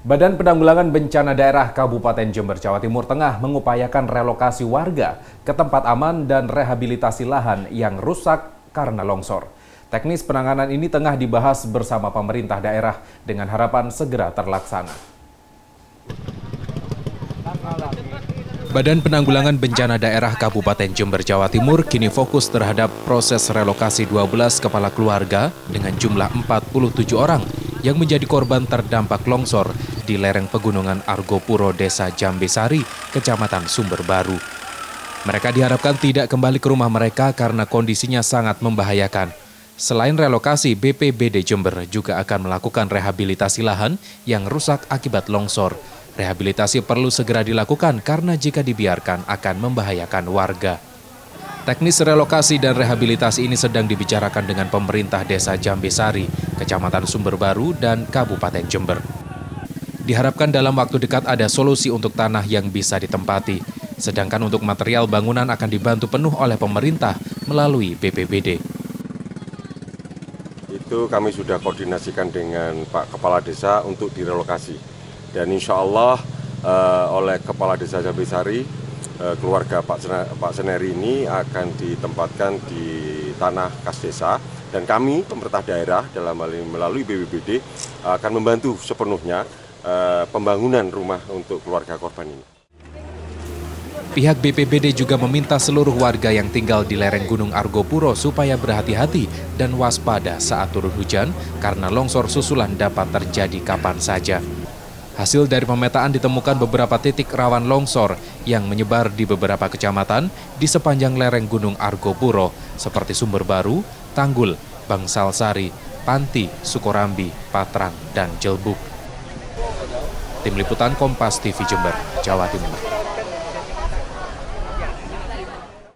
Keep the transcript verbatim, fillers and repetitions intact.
Badan Penanggulangan Bencana Daerah Kabupaten Jember, Jawa Timur Tengah mengupayakan relokasi warga ke tempat aman dan rehabilitasi lahan yang rusak karena longsor. Teknis penanganan ini tengah dibahas bersama pemerintah daerah dengan harapan segera terlaksana. Badan Penanggulangan Bencana Daerah Kabupaten Jember, Jawa Timur kini fokus terhadap proses relokasi dua belas kepala keluarga dengan jumlah empat puluh tujuh orang yang menjadi korban terdampak longsor di lereng pegunungan Argopuro, Desa Jambesari, Kecamatan Sumber Baru. Mereka diharapkan tidak kembali ke rumah mereka karena kondisinya sangat membahayakan. Selain relokasi, B P B D Jember juga akan melakukan rehabilitasi lahan yang rusak akibat longsor. Rehabilitasi perlu segera dilakukan karena jika dibiarkan akan membahayakan warga. Teknis relokasi dan rehabilitasi ini sedang dibicarakan dengan pemerintah Desa Jambesari, Kecamatan Sumber Baru, dan Kabupaten Jember. Diharapkan dalam waktu dekat ada solusi untuk tanah yang bisa ditempati, sedangkan untuk material bangunan akan dibantu penuh oleh pemerintah melalui B P B D. Itu kami sudah koordinasikan dengan Pak Kepala Desa untuk direlokasi. Dan insya Allah uh, oleh Kepala Desa Jambesari, keluarga Pak Seneri ini akan ditempatkan di tanah kas desa, dan kami pemerintah daerah dalam hal ini melalui B P B D akan membantu sepenuhnya uh, pembangunan rumah untuk keluarga korban ini. Pihak B P B D juga meminta seluruh warga yang tinggal di lereng Gunung Argopuro supaya berhati-hati dan waspada saat turun hujan karena longsor susulan dapat terjadi kapan saja. Hasil dari pemetaan ditemukan beberapa titik rawan longsor yang menyebar di beberapa kecamatan di sepanjang lereng Gunung Argopuro seperti Sumber Baru, Tanggul, Bangsalsari, Panti, Sukorambi, Patrang, dan Jelbuk. Tim Liputan Kompas T V Jember, Jawa Timur.